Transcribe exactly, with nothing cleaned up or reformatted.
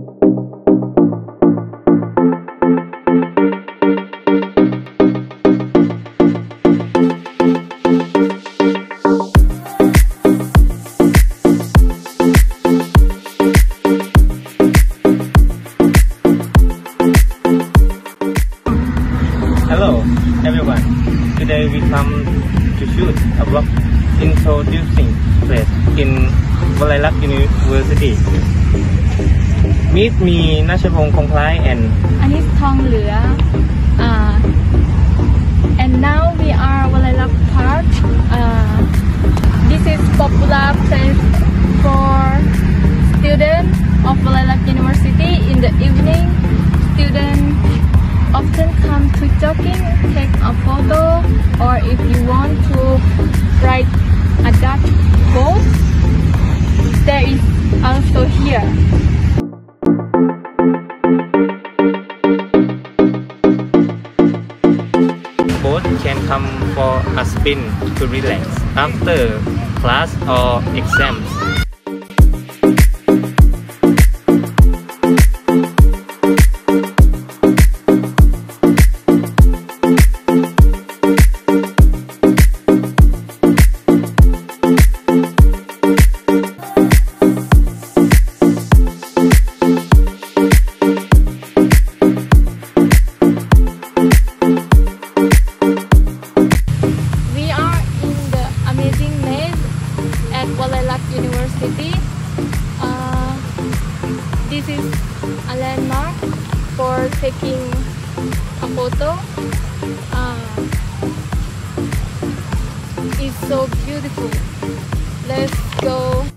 Hello everyone, today we come to shoot a vlog introducing place in Walailak University. Meet me นัชพงษ์คงคล้าย and อันนี้ทองเหลือ uh, and now we are Walailak Park. Uh, this is popular place for students of Walailak University. In the evening, students often come to jogging, take a photo, or if you want to ride a duck boat, there is also here. Boat can come for a spin to relax after class or exams. Walailak University. Uh, this is a landmark for taking a photo. Uh, it's so beautiful. Let's go.